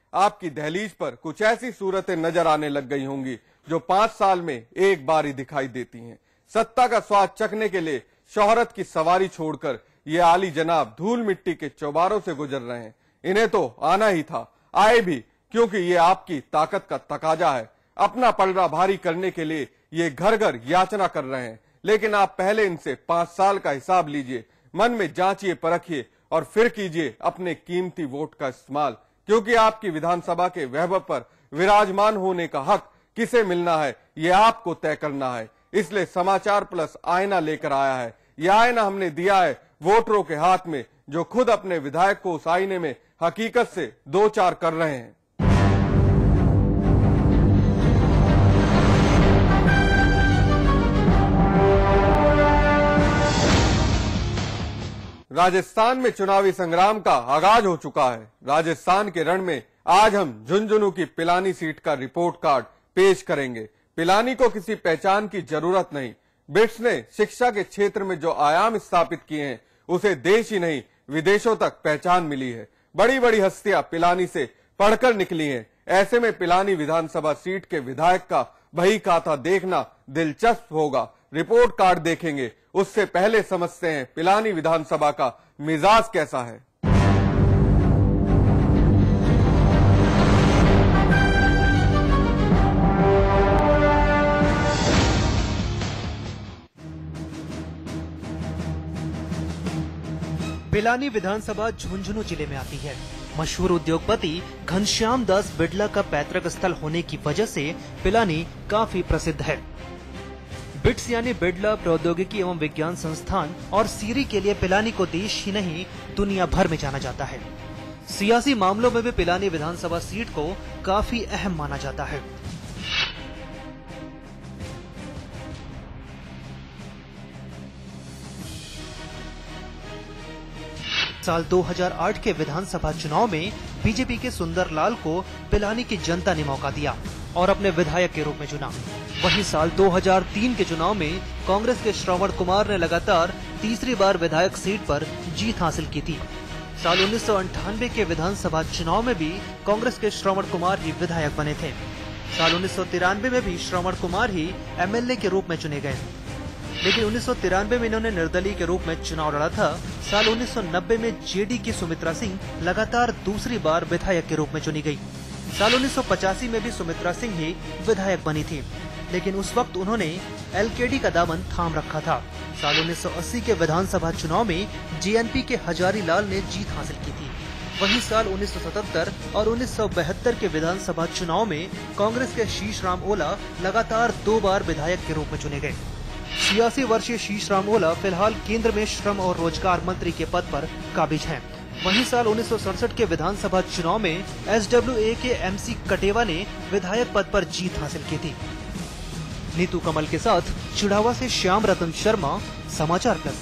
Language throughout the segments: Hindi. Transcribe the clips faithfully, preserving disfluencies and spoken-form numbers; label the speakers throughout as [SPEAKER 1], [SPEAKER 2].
[SPEAKER 1] आपकी दहलीज पर कुछ ऐसी सूरतें नजर आने लग गई होंगी जो पांच साल में एक बार ही दिखाई देती हैं। सत्ता का स्वाद चखने के लिए शोहरत की सवारी छोड़कर ये आली जनाब धूल मिट्टी के चौबारों से गुजर रहे हैं। इन्हें तो आना ही था, आए भी, क्योंकि ये आपकी ताकत का तकाजा है। अपना पलड़ा भारी करने के लिए ये घर घर याचना कर रहे हैं, लेकिन आप पहले इनसे पांच साल का हिसाब लीजिए, मन में जांचिए, परखिए और फिर कीजिए अपने कीमती वोट का इस्तेमाल, क्योंकि आपकी विधानसभा के वैभव पर विराजमान होने का हक किसे मिलना है ये आपको तय करना है। इसलिए समाचार प्लस आईना लेकर आया है। यह आईना हमने दिया है वोटरों के हाथ में, जो खुद अपने विधायक को उस आईने में हकीकत से दो चार कर रहे हैं। राजस्थान में चुनावी संग्राम का आगाज हो चुका है। राजस्थान के रण में आज हम झुंझुनू की पिलानी सीट का रिपोर्ट कार्ड पेश करेंगे। पिलानी को किसी पहचान की जरूरत नहीं। बिट्स ने शिक्षा के क्षेत्र में जो आयाम स्थापित किए हैं उसे देश ही नहीं विदेशों तक पहचान मिली है। बड़ी बड़ी हस्तियां पिलानी से पढ़कर निकली हैं। ऐसे में पिलानी विधानसभा सीट के विधायक का बही खाता देखना दिलचस्प होगा। रिपोर्ट कार्ड देखेंगे, उससे पहले समझते हैं पिलानी विधानसभा का मिजाज कैसा है।
[SPEAKER 2] पिलानी विधानसभा झुंझुनू जिले में आती है। मशहूर उद्योगपति घनश्याम दास बिड़ला का पैतृक स्थल होने की वजह से पिलानी काफी प्रसिद्ध है। बिट्स यानी बिड़ला प्रौद्योगिकी एवं विज्ञान संस्थान और सीरी के लिए पिलानी को देश ही नहीं दुनिया भर में जाना जाता है। सियासी मामलों में भी पिलानी विधानसभा सीट को काफी अहम माना जाता है। साल दो हज़ार आठ के विधानसभा चुनाव में बीजेपी के सुंदरलाल को पिलानी की जनता ने मौका दिया और अपने विधायक के रूप में चुना। वहीं साल दो हज़ार तीन के चुनाव में कांग्रेस के श्रवण कुमार ने लगातार तीसरी बार विधायक सीट पर जीत हासिल की थी। साल उन्नीस सौ अंठानवे के विधानसभा चुनाव में भी कांग्रेस के श्रवण कुमार ही विधायक बने थे। साल उन्नीस सौ तिरानवे में भी श्रवण कुमार ही एमएलए के रूप में चुने गए, लेकिन उन्नीस सौ तिरानवे में इन्होंने निर्दलीय के रूप में चुनाव लड़ा था। साल उन्नीस सौ नब्बे में जेडी की सुमित्रा सिंह लगातार दूसरी बार विधायक के रूप में चुनी गई। साल उन्नीस सौ पचासी में भी सुमित्रा सिंह ही विधायक बनी थी, लेकिन उस वक्त उन्होंने एलकेडी का दामन थाम रखा था। साल उन्नीस सौ अस्सी के विधानसभा चुनाव में जेएनपी के हजारी लाल ने जीत हासिल की थी। वहीं साल उन्नीस सौ सतहत्तर और उन्नीस सौ बहत्तर के विधानसभा चुनाव में कांग्रेस के शीश राम ओला लगातार दो बार विधायक के रूप में चुने गए। छियासी वर्षीय शीश राम ओला फिलहाल केंद्र में श्रम और रोजगार मंत्री के पद पर काबिज हैं। वहीं साल उन्नीस सौ सड़सठ के विधानसभा चुनाव में एसडब्ल्यूए के एमसी कटेवा ने विधायक पद पर जीत हासिल की थी। नीतू कमल के साथ चिड़ावा से श्याम रतन शर्मा, समाचार प्लस।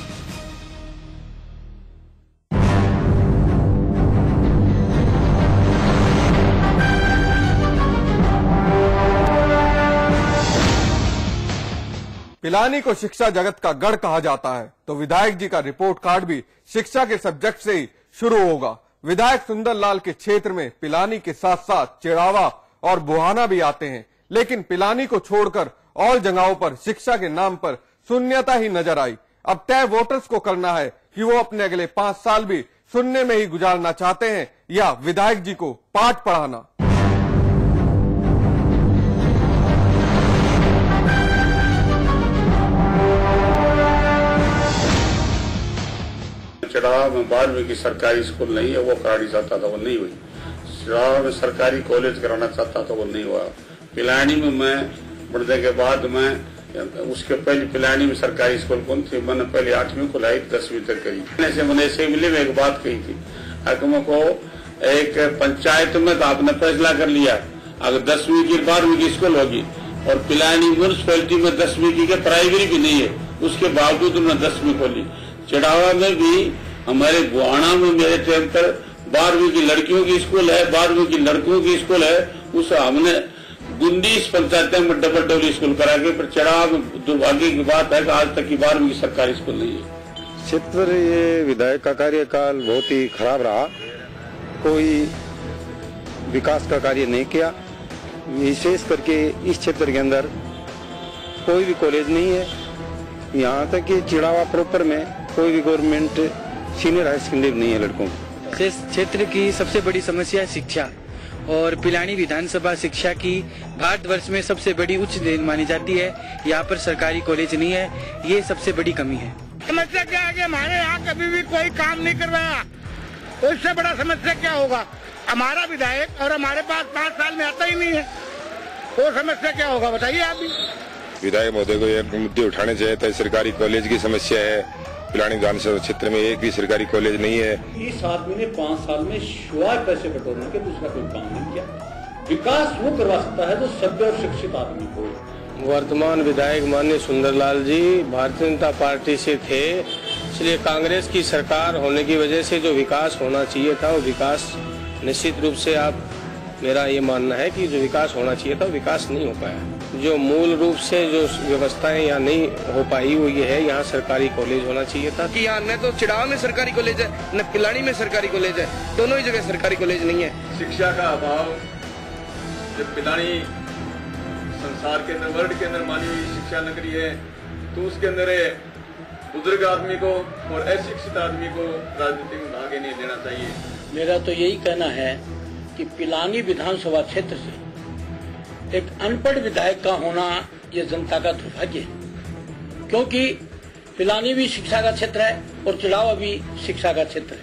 [SPEAKER 1] पिलानी को शिक्षा जगत का गढ़ कहा जाता है, तो विधायक जी का रिपोर्ट कार्ड भी शिक्षा के सब्जेक्ट से ही शुरू होगा। विधायक सुंदरलाल के क्षेत्र में पिलानी के साथ साथ चिड़ावा और बुहाना भी आते हैं, लेकिन पिलानी को छोड़कर और जगहों पर शिक्षा के नाम पर शून्यता ही नजर आई। अब तय वोटर्स को करना है कि वो अपने अगले पांच साल भी शून्य में ही गुजारना चाहते हैं या विधायक जी को पाठ पढ़ाना।
[SPEAKER 3] चिड़ावा में बारहवीं की सरकारी स्कूल नहीं है, वो करानी चाहता था, वो नहीं हुई। चिड़ावा में सरकारी कॉलेज कराना चाहता था, वो नहीं हुआ। पिलानी में मैं बढ़ने के बाद मैं उसके पहले पिलानी में सरकारी स्कूल कौन थी, मैंने पहले आठवीं खुलाई, दसवीं तक करी। ऐसे मैंने असेंबली में एक बात कही थी, हकमों को एक पंचायत में तो आपने फैसला कर लिया अगर दसवीं की बारहवीं की स्कूल होगी, और पिलानी म्यूनिसपैलिटी में दसवीं की प्राइमरी भी नहीं है, उसके बावजूद उन्होंने दसवीं खोली। चिड़ावा में भी हमारे बुहाना में मेरे टाइम पर बारहवीं की लड़कियों की स्कूल है, बारहवीं की लड़कों की स्कूल है, उस हमने उन्नीस पंचायतों में डबल डबल स्कूल करा के, पर चिड़ावा में दुर्भाग्य की बात है कि आज तक की बारहवीं की सरकारी स्कूल नहीं है।
[SPEAKER 4] क्षेत्र ये विधायक का कार्यकाल बहुत ही खराब रहा। कोई विकास का कार्य नहीं किया। विशेष करके इस क्षेत्र के अंदर कोई भी कॉलेज नहीं है। यहाँ तक कि चिड़ावा प्रॉपर में कोई भी गवर्नमेंट सीनियर हाई सेकेंडरी नहीं है लड़कों को।
[SPEAKER 5] इस क्षेत्र की सबसे बड़ी समस्या है शिक्षा, और पिलानी विधानसभा शिक्षा की भारतवर्ष में सबसे बड़ी उच्च मानी जाती है। यहाँ पर सरकारी कॉलेज नहीं है, ये सबसे बड़ी कमी है।
[SPEAKER 6] समस्या क्या है कि हमारे यहाँ कभी भी कोई काम नहीं करवाया, तो इससे बड़ा समस्या क्या होगा? हमारा विधायक और हमारे पास पाँच साल में आता ही नहीं है, वो समस्या क्या होगा बताइए आप भी।
[SPEAKER 7] विधायक महोदय को ये मुद्दे उठाने चाहिए था। सरकारी कॉलेज की समस्या है, पिलानी विधानसभा क्षेत्र में एक भी सरकारी कॉलेज नहीं है।
[SPEAKER 8] इस आदमी ने पाँच साल में शिवाय पैसे बटोरने के दूसरा कोई काम नहीं किया। विकास वो करवा सकता है जो सभ्य और शिक्षित आदमी को।
[SPEAKER 4] वर्तमान विधायक माननीय सुंदरलाल जी भारतीय जनता पार्टी से थे, इसलिए कांग्रेस की सरकार होने की वजह से जो विकास होना चाहिए था वो विकास निश्चित रूप से आप मेरा ये मानना है कि जो विकास होना चाहिए था वो विकास नहीं हो पाया। जो मूल रूप से जो व्यवस्थाएं यहाँ नहीं हो पाई वो ये है, यहाँ सरकारी कॉलेज होना चाहिए था।
[SPEAKER 5] कि यहाँ न तो चिड़ावा में सरकारी कॉलेज है, न पिलानी में सरकारी कॉलेज है, दोनों ही जगह सरकारी कॉलेज नहीं है।
[SPEAKER 9] शिक्षा का अभाव, जब पिलानी संसार के अंदर वर्ल्ड के अंदर मानी हुई शिक्षा नगरी है, तो उसके अंदर बुजुर्ग आदमी को और अशिक्षित आदमी को राजनीति में भाग नहीं देना चाहिए।
[SPEAKER 8] मेरा तो यही कहना है कि पिलानी विधानसभा क्षेत्र से एक अनपढ़ विधायक का होना ये जनता का दुर्भाग्य है, क्योंकि पिलानी भी शिक्षा का क्षेत्र है और चिड़ावा भी शिक्षा का क्षेत्र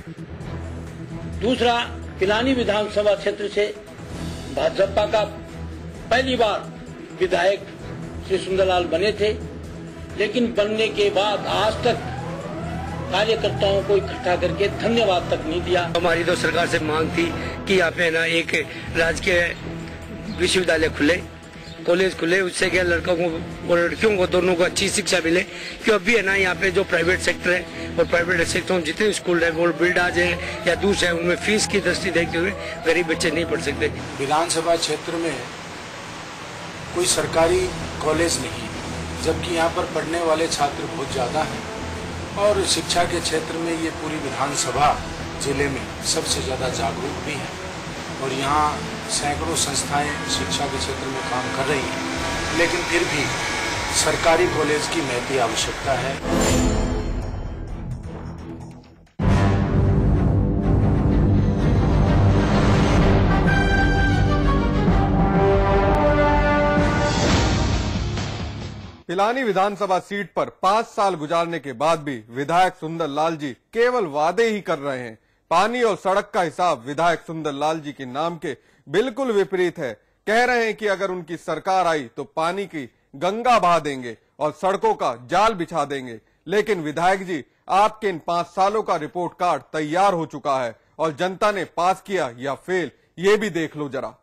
[SPEAKER 8] है। दूसरा, पिलानी विधानसभा क्षेत्र से भाजपा का पहली बार विधायक श्री सुंदरलाल बने थे, लेकिन बनने के बाद आज तक कार्यकर्ताओं को इकट्ठा करके धन्यवाद तक नहीं दिया।
[SPEAKER 5] हमारी तो सरकार से मांग थी कि यहाँ पे ना एक राजकीय विश्वविद्यालय खुले, कॉलेज खुले, उससे क्या लड़कों को और लड़कियों को दोनों को अच्छी शिक्षा मिले। क्यों अभी है ना यहाँ पे जो प्राइवेट सेक्टर है और प्राइवेट सेक्टर में जितने स्कूल है वो बिल्डाज है या दूसरे उनमें फीस की दृष्टि देखते हुए गरीब बच्चे नहीं पढ़ सकते।
[SPEAKER 10] विधानसभा क्षेत्र में कोई सरकारी कॉलेज नहीं, जबकि यहाँ पर पढ़ने वाले छात्र बहुत ज़्यादा हैं और शिक्षा के क्षेत्र में ये पूरी विधानसभा जिले में सबसे ज़्यादा जागरूक भी है और यहाँ सैकड़ों संस्थाएं शिक्षा के क्षेत्र में काम कर रही हैं, लेकिन फिर भी सरकारी कॉलेज की महती आवश्यकता है।
[SPEAKER 1] पिलानी विधानसभा सीट पर पांच साल गुजारने के बाद भी विधायक सुंदरलाल जी केवल वादे ही कर रहे हैं। पानी और सड़क का हिसाब विधायक सुंदरलाल जी के नाम के बिल्कुल विपरीत है। कह रहे हैं कि अगर उनकी सरकार आई तो पानी की गंगा बहा देंगे और सड़कों का जाल बिछा देंगे। लेकिन विधायक जी, आपके इन पांच सालों का रिपोर्ट कार्ड तैयार हो चुका है और जनता ने पास किया या फेल, ये भी देख लो जरा।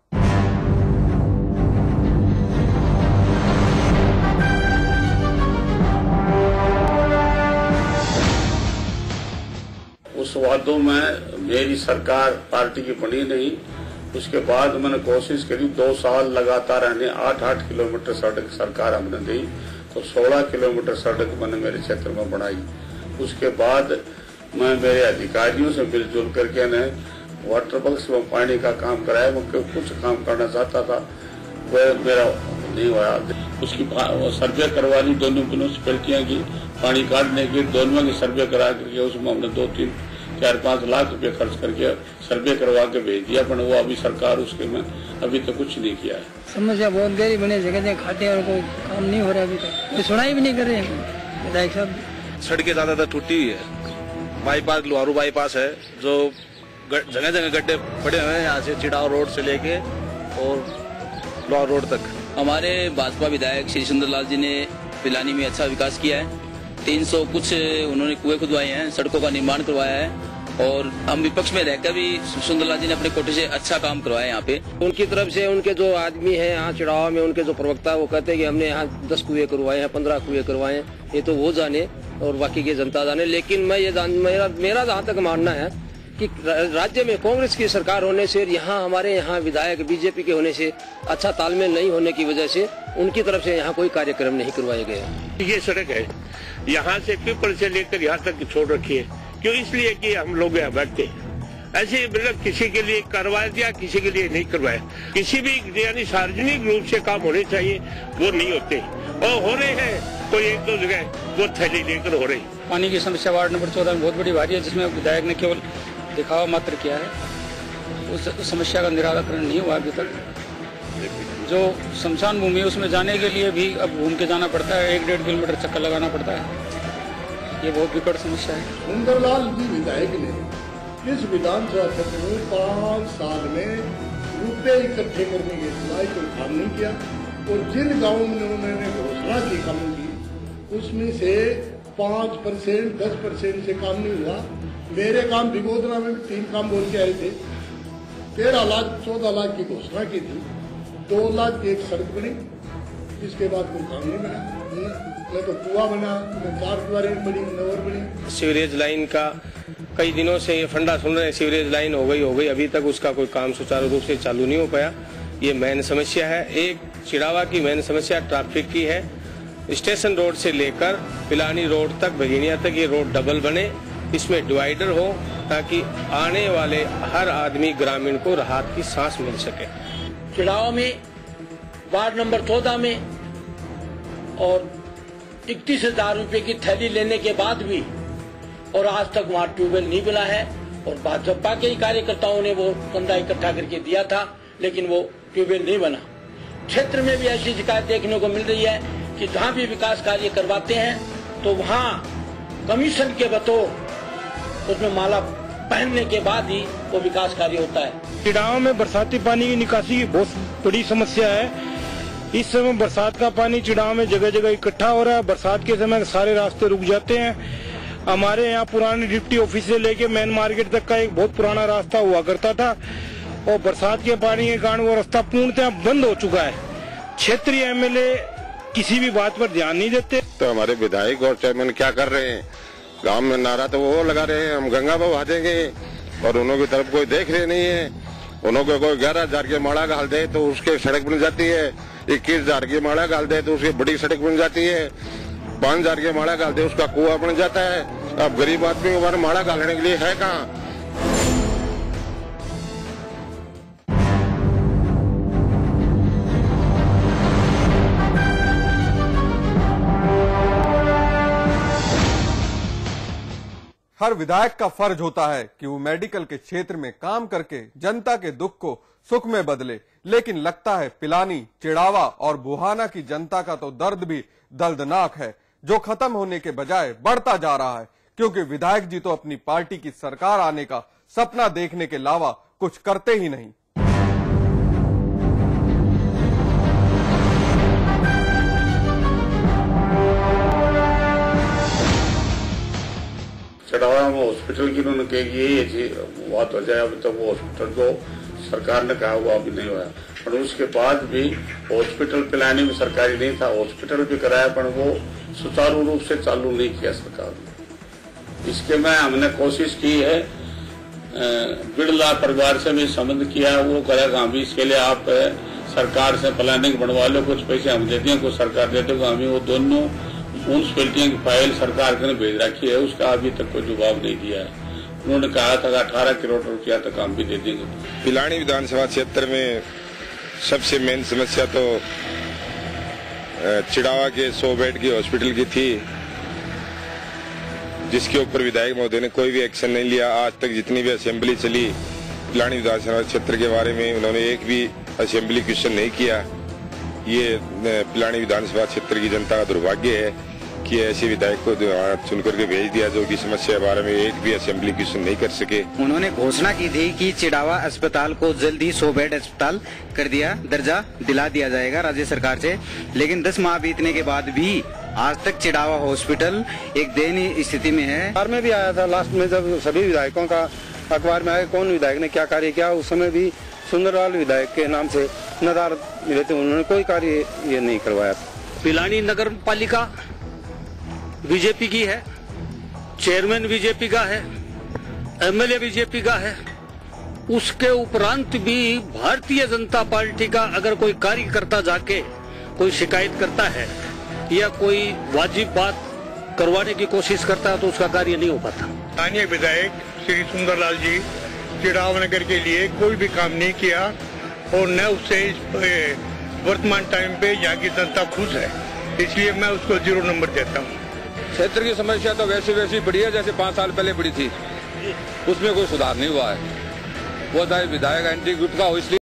[SPEAKER 3] उस वादों में मेरी सरकार पार्टी की बनी नहीं। उसके बाद मैंने कोशिश करी, दो साल लगातार रहने आठ आठ किलोमीटर सड़क सरकार हमने दी, तो सोलह किलोमीटर सड़क मैंने मेरे क्षेत्र में बनाई। उसके बाद मैं मेरे अधिकारियों से मिलजुल करके ने वाटर बक्स में पानी का काम कराया। मैं कुछ काम करना चाहता था, वह मेरा नहीं हुआ। उसकी सर्वे करवा ली दोनों म्यूनिसिपैलिटियां की, पानी काटने की दोनों की सर्वे करा करके उसमें हमने दो तीन चार पाँच लाख रुपए खर्च करके सर्वे करवा के भेज दिया, पर वो अभी सरकार उसके में अभी तो कुछ नहीं किया है।
[SPEAKER 5] समस्या बहुत गहरी बने, जगह जगह खाते और कोई काम नहीं हो रहा अभी तक, कोई सुनाई भी नहीं कर रहे हैं विधायक साहब।
[SPEAKER 11] सड़कें ज्यादातर टूटी हुई है। बाईपास लोहारू बाईपास है जो जगह जगह गड्ढे पड़े हुए हैं, यहाँ से चिड़ाव रोड से लेके और लोहारू रोड तक।
[SPEAKER 12] हमारे भाजपा विधायक श्री सुंदरलाल जी ने पिलानी में अच्छा विकास किया है। तीन सौ कुछ उन्होंने कुएं खुदवाए हैं, सड़कों का निर्माण करवाया है और हम विपक्ष में रहकर भी सुंदरलाल जी ने अपने कोटे से अच्छा काम करवाया यहाँ पे।
[SPEAKER 4] उनकी तरफ से उनके जो आदमी हैं यहाँ चिड़ावा में, उनके जो प्रवक्ता वो कहते हैं कि हमने यहाँ दस कुएं करवाए हैं, पंद्रह कुएं करवाए हैं, ये तो वो जाने और बाकी की जनता जाने। लेकिन मैं ये जान मेरा मेरा जहाँ तक मानना है कि राज्य में कांग्रेस की सरकार होने से, यहाँ हमारे यहाँ विधायक बीजेपी के होने से अच्छा तालमेल नहीं होने की वजह से उनकी तरफ से यहाँ कोई कार्यक्रम नहीं करवाए गए।
[SPEAKER 13] ये सड़क है यहाँ से पीपल से लेकर यहाँ तक छोड़ रखी है, क्यों? इसलिए कि हम लोग यहाँ बैठते हैं ऐसे मतलब किसी के लिए करवा दिया, किसी के लिए नहीं करवाया। किसी भी यानी सार्वजनिक रूप से काम होने चाहिए, वो नहीं होते और हो रहे हैं कोई एक दो जगह वो थैली लेकर हो रही।
[SPEAKER 14] पानी की समस्या वार्ड नंबर चौदह में बहुत बड़ी भारी है, जिसमें विधायक ने केवल दिखावा मात्र किया है। उस समस्या का निराकरण नहीं हुआ अभी तक। जो शमशान भूमि है उसमें जाने के लिए भी अब घूम के जाना पड़ता है, एक डेढ़ किलोमीटर चक्कर लगाना पड़ता है। ये बहुत विकट समस्या है।
[SPEAKER 15] सुंदरलाल जी विधायक ने इस विधानसभा क्षेत्र में पाँच साल में रुपए इकट्ठे करने के सिवाय कोई काम नहीं किया और जिन गाँवों में उन्होंने घोषणा की कामों की उसमें से पाँच परसेंट दस परसेंट से काम नहीं हुआ। मेरे काम भिगोदरा में तीन काम बोल के आए थे, तेरह लाख चौदह लाख की घोषणा की थी, दो लाख की एक सड़क बनी, इसके बाद कोई काम नहीं बना, न तो कुआ बना, न चार दीवारें बनी, न और बनी।
[SPEAKER 4] सीवरेज लाइन का कई दिनों से ये फंडा सुन रहे हैं, सीवरेज लाइन हो गई हो गई अभी तक उसका कोई काम सुचारू रूप से चालू नहीं हो पाया। ये मेन समस्या है। एक चिड़ावा की मेन समस्या ट्रैफिक की है। स्टेशन रोड से लेकर पिलानी रोड तक, भगिनिया तक ये रोड डबल बने, इसमें डिवाइडर हो ताकि आने वाले हर आदमी ग्रामीण को राहत की सांस मिल सके।
[SPEAKER 8] चिड़ावा में वार्ड नंबर चौदह में और इकतीस हजार रूपये की थैली लेने के बाद भी और आज तक वहाँ ट्यूबवेल नहीं मिला है और भाजपा के ही कार्यकर्ताओं ने वो चंदा इकट्ठा करके दिया था, लेकिन वो ट्यूबवेल नहीं बना। क्षेत्र में भी ऐसी शिकायत देखने को मिल रही है कि जहाँ भी विकास कार्य करवाते हैं तो वहाँ कमीशन के बतौर उसमें माला पहनने के बाद ही वो विकास कार्य होता है।
[SPEAKER 16] चिड़ावा में बरसाती पानी की निकासी की बहुत बड़ी समस्या है। इस समय बरसात का पानी चिड़ावा में जगह जगह इकट्ठा हो रहा है। बरसात के समय सारे रास्ते रुक जाते हैं। हमारे यहाँ पुराने डिप्टी ऑफिस से लेके मेन मार्केट तक का एक बहुत पुराना रास्ता हुआ करता था और बरसात के पानी के कारण वो रास्ता पूर्णतः बंद हो चुका है। क्षेत्रीय एमएलए किसी भी बात पर ध्यान नहीं देते।
[SPEAKER 7] तो हमारे विधायक और चेयरमैन क्या कर रहे हैं? गांव में नारा तो वो लगा रहे हैं, हम गंगा बहा देंगे, और उन्हों की तरफ कोई देख रहे नहीं है। उन्हों को कोई ग्यारह हजार की माड़ा डाल दे तो उसके सड़क बन जाती है, इक्कीस हजार की माड़ा डाल दे तो उसकी बड़ी सड़क बन जाती है, पाँच हजार की माड़ा डाल दे उसका कुआं बन जाता है। अब गरीब आदमी को हमारे माड़ा डालने के लिए है कहाँ?
[SPEAKER 1] हर विधायक का फर्ज होता है कि वो मेडिकल के क्षेत्र में काम करके जनता के दुख को सुख में बदले, लेकिन लगता है पिलानी, चिड़ावा और बुहाना की जनता का तो दर्द भी दर्दनाक है, जो खत्म होने के बजाय बढ़ता जा रहा है, क्योंकि विधायक जी तो अपनी पार्टी की सरकार आने का सपना देखने के अलावा कुछ करते ही नहीं।
[SPEAKER 3] चढ़ावा में हॉस्पिटल की उन्होंने कही ये बात हो जाए, अभी तक वो हॉस्पिटल को सरकार ने कहा हुआ अभी नहीं हुआ, पर उसके बाद भी हॉस्पिटल पिलानी में सरकारी नहीं था, हॉस्पिटल भी कराया पर वो सुचारू रूप से चालू नहीं किया सरकार ने। इसके में हमने कोशिश की है, बिरला परिवार से भी संबंध किया, वो करेगा हम इसके लिए आप सरकार से प्लानिंग बनवा लो, कुछ पैसे हम दे दें, कुछ सरकार दे देगा, हमें वो दोनों म्यूनसिपलिटियों की फाइल सरकार ने भेज रखी है, उसका अभी तक कोई जवाब नहीं दिया है। उन्होंने कहा था अठारह करोड़ रुपया तक हम भी दे देंगे।
[SPEAKER 7] पिलानी विधानसभा क्षेत्र में सबसे मेन समस्या तो चिड़ावा के सौ बेड की हॉस्पिटल की थी, जिसके ऊपर विधायक महोदय ने कोई भी एक्शन नहीं लिया। आज तक जितनी भी असेंबली चली पिलानी विधानसभा क्षेत्र के बारे में उन्होंने एक भी असेंबली क्वेश्चन नहीं किया। ये पिलानी विधानसभा क्षेत्र की जनता का दुर्भाग्य है कि ऐसे विधायक को चुन करके भेज दिया जो कि समस्या के बारे में एक भी असेंबली क्वेश्चन नहीं कर सके।
[SPEAKER 17] उन्होंने घोषणा की थी कि चिड़ावा अस्पताल को जल्द ही सौ बेड अस्पताल कर दिया, दर्जा दिला दिया जाएगा राज्य सरकार से, लेकिन दस माह बीतने के बाद भी आज तक चिड़ावा हॉस्पिटल एक दयनीय स्थिति में है।
[SPEAKER 18] अखबार में भी आया था लास्ट में, जब सभी विधायकों का अखबार में आया कौन विधायक ने क्या कार्य किया, उस समय भी सुंदरलाल विधायक के नाम से नदारत मिले थे, उन्होंने कोई कार्य ये नहीं करवाया।
[SPEAKER 5] पिलानी नगर पालिका बीजेपी की है, चेयरमैन बीजेपी का है, एमएलए बीजेपी का है, उसके उपरांत भी भारतीय जनता पार्टी का अगर कोई कार्यकर्ता जाके कोई शिकायत करता है या कोई वाजिब बात करवाने की कोशिश करता है तो उसका कार्य नहीं हो पाता।
[SPEAKER 6] स्थानीय विधायक श्री सुंदरलाल जी चिड़ाव नगर के लिए कोई भी काम नहीं किया और न उससे वर्तमान टाइम पे यहाँ की जनता खुश है, इसलिए मैं उसको जीरो नंबर देता हूँ।
[SPEAKER 19] क्षेत्र की समस्या तो वैसी वैसी बढ़ी है जैसे पाँच साल पहले बढ़ी थी, उसमें कोई सुधार नहीं हुआ है। वो चाहे विधायक एंटी ग्रुप का हो इसलिए